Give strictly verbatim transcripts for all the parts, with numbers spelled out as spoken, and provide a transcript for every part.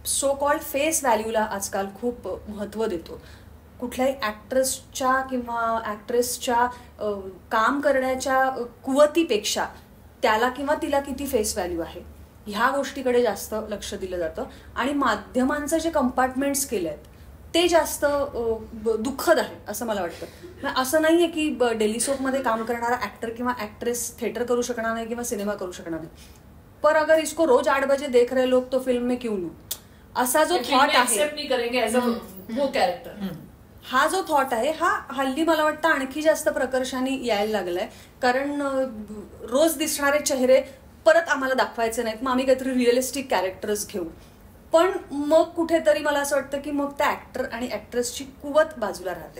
So called face व्हॅल्यूला आजकाल खूप महत्त्व देतो. कुठल्याही ॲक्ट्रेसच्या किंवा ॲक्ट्रेसच्या काम करण्याच्या कुवतीपेक्षा त्याला किंवा तिला किती फेस व्हॅल्यू आहे ह्या गोष्टीकडे जास्त लक्ष दिलं जातं. आणि माध्यमांचं जे कंपार्टमेंट्स केले आहेत ते जास्त दुःखद आहे असं मला वाटतं. असं नाही आहे की डेली सोपमध्ये काम करणारा ॲक्टर किंवा ॲक्ट्रेस थिएटर करू शकणार नाही किंवा सिनेमा करू शकणार नाही. पर अगर इसको रोज आठ बजे देख रहे लोग तो फिल्म में क्यों नहीं असा जो थॉट आहे, हा जो थॉट आहे हा हल्ली मला वाटतं आणखी जास्त प्रकर्षाने यायला लागलाय. कारण रोज दिसणारे चेहरे परत आम्हाला दाखवायचे नाहीत, मग आम्ही काहीतरी रिअलिस्टिक कॅरेक्टर्स घेऊ. पण मग कुठेतरी मला असं वाटतं की मग त्या ऍक्टर आणि ऍक्ट्रेसची कुवत बाजूला राहते.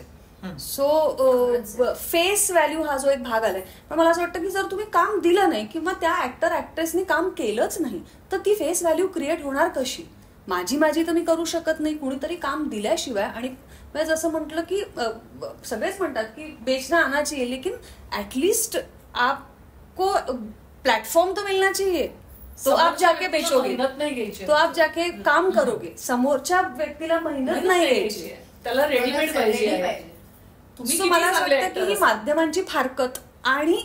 सो फेस व्हॅल्यू हा जो एक भाग आलाय, पण मला असं वाटतं की जर तुम्ही काम दिलं नाही किंवा त्या ऍक्टर ऍक्ट्रेसनी काम केलंच नाही तर ती फेस व्हॅल्यू क्रिएट होणार कशी. माझी माझी तर मी करू शकत नाही, कुणीतरी काम दिल्याशिवाय. आणि जसं म्हटलं की सगळेच म्हणतात की बेचना आना चाहिए, लेकिन एटलीस्ट आपको प्लेटफॉर्म तो मिलना चाहिए. तो आप जाके बेचोगे, तो आप जाके काम करोगे, समोरच्या व्यक्तीला मेहनत नाही घ्यायची, त्याला रेडीमेड पाहिजे. मला असं वाटतं की ही माध्यमांची फारकत आणि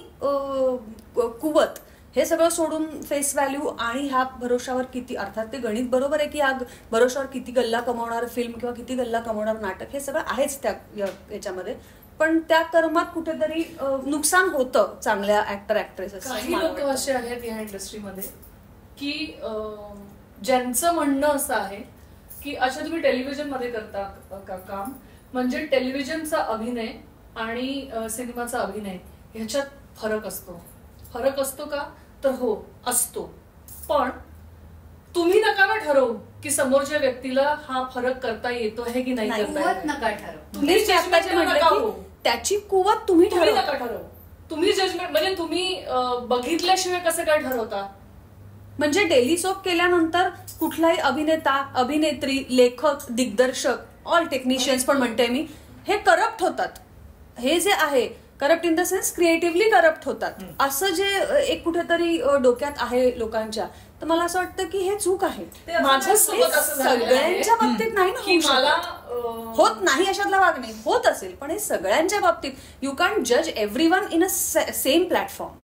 कुवत हे सगळं सोडून फेस व्हॅल्यू आणि ह्या भरोशावर किती, अर्थात ते गणित बरोबर आहे की या भरोशावर किती गल्ला कमवणार फिल्म किंवा किती गल्ला कमवणार नाटक हे सगळं आहेच त्या याच्यामध्ये. पण त्या कर्मात कुठेतरी नुकसान होतं चांगल्या ऍक्टर ऍक्ट्रेसेस. काही लोक असे आहेत या इंडस्ट्रीमध्ये की ज्यांचं म्हणणं असं आहे की अच्छा तुम्ही टेलिव्हिजन मध्ये करता का काम, म्हणजे टेलिव्हिजनचा अभिनय आणि सिनेमाचा अभिनय ह्याच्यात फरक असतो. फरक असतो का तर हो असतो, पण तुम्ही नका ना ठरवू की समोरच्या व्यक्तीला हा फरक करता येतो आहे की नाही करता नका ठरवू. तुम्ही त्याची कुवत तुम्ही नका ठरवू. तुम्ही जजमेंट म्हणजे तुम्ही बघितल्याशिवाय कसं काय ठरवता. म्हणजे डेली सोप केल्यानंतर कुठलाही अभिनेता अभिनेत्री लेखक दिग्दर्शक ऑल टेक्निशियन्स पण म्हणते मी हे करप्ट होतात. हे जे आहे corrupt in the sense creatively corrupt होतात असं जे एक कुठेतरी डोक्यात आहे लोकांच्या, तर मला असं वाटतं की हे चूक आहे. माझ्यासोबत सगळ्यांच्या बाबतीत नाही ना मला होत नाही अशातला भाग नाही, होत असेल पण हे सगळ्यांच्या बाबतीत यू कॅन जज every one in a same platform.